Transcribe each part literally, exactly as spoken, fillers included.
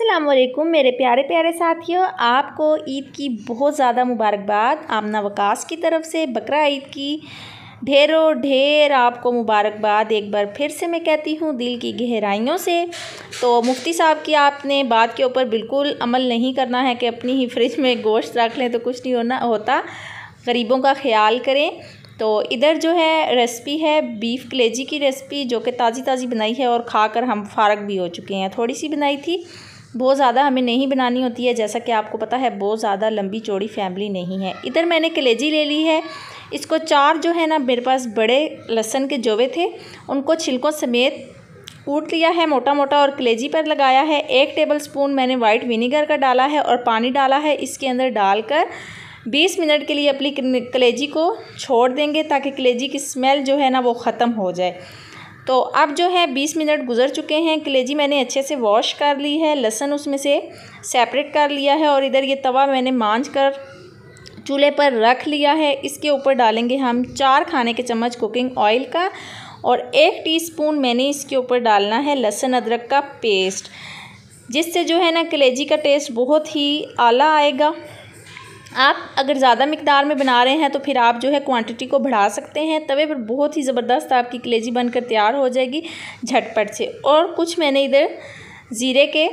अस्सलाम वालेकुम मेरे प्यारे प्यारे साथियों, आपको ईद की बहुत ज़्यादा मुबारकबाद। आमना वकास की तरफ से बकरा ईद की ढेरों ढेर आपको मुबारकबाद। एक बार फिर से मैं कहती हूँ दिल की गहराइयों से। तो मुफ्ती साहब की आपने बात के ऊपर बिल्कुल अमल नहीं करना है कि अपनी ही फ्रिज में गोश्त रख लें तो कुछ नहीं होना होता, गरीबों का ख्याल करें। तो इधर जो है रेसिपी है बीफ कलेजी की रेसिपी, जो कि ताज़ी ताज़ी बनाई है और खाकर हम फारग भी हो चुके हैं। थोड़ी सी बनाई थी, बहुत ज़्यादा हमें नहीं बनानी होती है, जैसा कि आपको पता है बहुत ज़्यादा लंबी चौड़ी फैमिली नहीं है। इधर मैंने कलेजी ले ली है, इसको चार जो है ना मेरे पास बड़े लहसुन के जोवे थे, उनको छिलकों समेत कूट लिया है मोटा मोटा और कलेजी पर लगाया है। एक टेबल स्पून मैंने वाइट विनीगर का डाला है और पानी डाला है। इसके अंदर डालकर बीस मिनट के लिए अपनी कलेजी को छोड़ देंगे ताकि कलेजी की स्मेल जो है ना वो ख़त्म हो जाए। तो अब जो है बीस मिनट गुजर चुके हैं। कलेजी मैंने अच्छे से वॉश कर ली है, लहसुन उसमें से सेपरेट कर लिया है और इधर ये तवा मैंने मांझ कर चूल्हे पर रख लिया है। इसके ऊपर डालेंगे हम चार खाने के चम्मच कुकिंग ऑयल का और एक टीस्पून मैंने इसके ऊपर डालना है लहसुन अदरक का पेस्ट, जिससे जो है ना कलेजी का टेस्ट बहुत ही आला आएगा। आप अगर ज़्यादा मिकदार में बना रहे हैं तो फिर आप जो है क्वांटिटी को बढ़ा सकते हैं। तवे पर बहुत ही ज़बरदस्त आपकी कलेजी बनकर तैयार हो जाएगी झटपट से। और कुछ मैंने इधर ज़ीरे के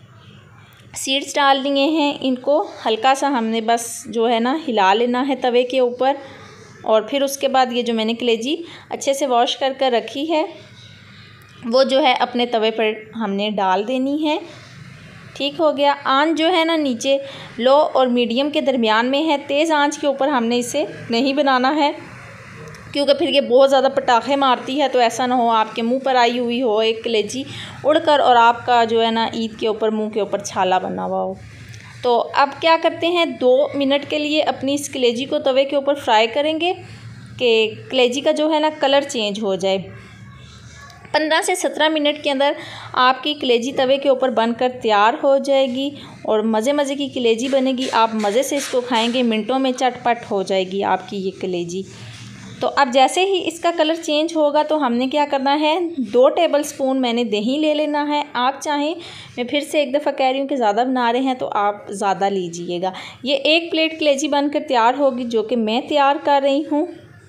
सीड्स डाल दिए हैं, इनको हल्का सा हमने बस जो है ना हिला लेना है तवे के ऊपर। और फिर उसके बाद ये जो मैंने कलेजी अच्छे से वॉश कर कर रखी है वो जो है अपने तवे पर हमने डाल देनी है। ठीक हो गया। आंच जो है ना नीचे लो और मीडियम के दरमियान में है, तेज़ आंच के ऊपर हमने इसे नहीं बनाना है क्योंकि फिर ये बहुत ज़्यादा पटाखे मारती है। तो ऐसा ना हो आपके मुंह पर आई हुई हो एक कलेजी उड़कर और आपका जो है ना ईद के ऊपर मुंह के ऊपर छाला बना हुआ हो। तो अब क्या करते हैं, दो मिनट के लिए अपनी इस कलेजी को तवे के ऊपर फ्राई करेंगे कि कलेजी का जो है ना कलर चेंज हो जाए। पंद्रह से सत्रह मिनट के अंदर आपकी कलेजी तवे के ऊपर बनकर तैयार हो जाएगी और मज़े मज़े की कलेजी बनेगी। आप मज़े से इसको खाएंगे, मिनटों में चटपट हो जाएगी आपकी ये कलेजी। तो अब जैसे ही इसका कलर चेंज होगा तो हमने क्या करना है, दो टेबल स्पून मैंने दही ले लेना है। आप चाहें, मैं फिर से एक दफ़ा कह रही हूँ कि ज़्यादा बना रहे हैं तो आप ज़्यादा लीजिएगा। ये एक प्लेट कलेजी बनकर तैयार होगी जो कि मैं तैयार कर रही हूँ।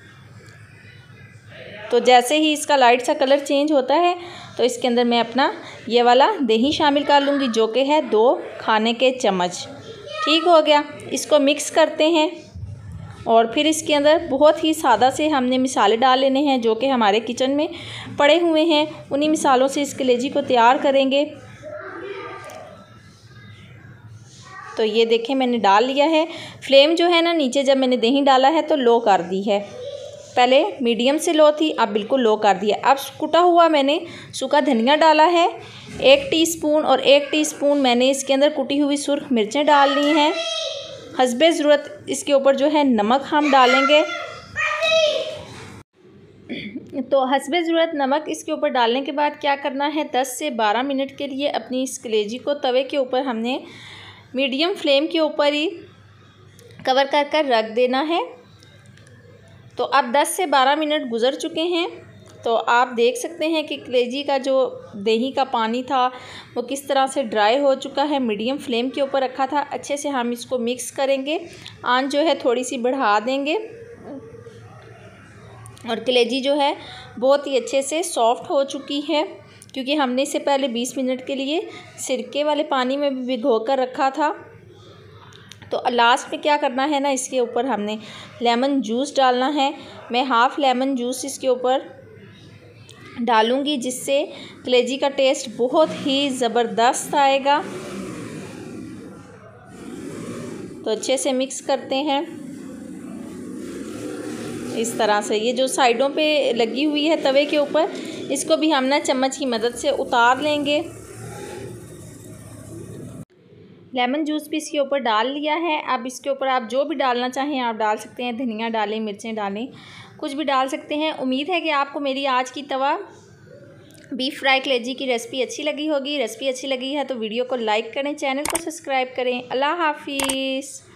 तो जैसे ही इसका लाइट सा कलर चेंज होता है तो इसके अंदर मैं अपना ये वाला दही शामिल कर लूँगी जो कि है दो खाने के चम्मच। ठीक हो गया। इसको मिक्स करते हैं और फिर इसके अंदर बहुत ही सादा से हमने मिसाले डाल लेने हैं जो कि हमारे किचन में पड़े हुए हैं। उन्हीं मिसालों से इस कलेजी को तैयार करेंगे। तो ये देखें मैंने डाल लिया है। फ्लेम जो है ना नीचे जब मैंने दही डाला है तो लो कर दी है, पहले मीडियम से लो थी, अब बिल्कुल लो कर दिया। अब कुटा हुआ मैंने सूखा धनिया डाला है एक टीस्पून और एक टीस्पून मैंने इसके अंदर कुटी हुई सुर्ख मिर्चें डाल ली हैं। हस्बे ज़रूरत इसके ऊपर जो है नमक हम डालेंगे। तो हस्बे ज़रूरत नमक इसके ऊपर डालने के बाद क्या करना है, दस से बारह मिनट के लिए अपनी इस कलेजी को तवे के ऊपर हमने मीडियम फ्लेम के ऊपर ही कवर कर कर रख देना है। तो अब दस से बारह मिनट गुज़र चुके हैं। तो आप देख सकते हैं कि कलेजी का जो दही का पानी था वो किस तरह से ड्राई हो चुका है। मीडियम फ्लेम के ऊपर रखा था। अच्छे से हम इसको मिक्स करेंगे, आंच जो है थोड़ी सी बढ़ा देंगे और कलेजी जो है बहुत ही अच्छे से सॉफ्ट हो चुकी है क्योंकि हमने इसे पहले बीस मिनट के लिए सिरके वाले पानी में भी भिगो कर रखा था। तो लास्ट में क्या करना है ना, इसके ऊपर हमने लेमन जूस डालना है। मैं हाफ़ लेमन जूस इसके ऊपर डालूंगी जिससे कलेजी का टेस्ट बहुत ही ज़बरदस्त आएगा। तो अच्छे से मिक्स करते हैं इस तरह से। ये जो साइडों पे लगी हुई है तवे के ऊपर, इसको भी हम ना चम्मच की मदद से उतार लेंगे। लेमन जूस भी इसके ऊपर डाल लिया है। अब इसके ऊपर आप जो भी डालना चाहें आप डाल सकते हैं, धनिया डालें, मिर्चें डालें, कुछ भी डाल सकते हैं। उम्मीद है कि आपको मेरी आज की तवा बीफ फ्राई कलेजी की रेसिपी अच्छी लगी होगी। रेसिपी अच्छी लगी है तो वीडियो को लाइक करें, चैनल को सब्सक्राइब करें। अल्लाह हाफिज़।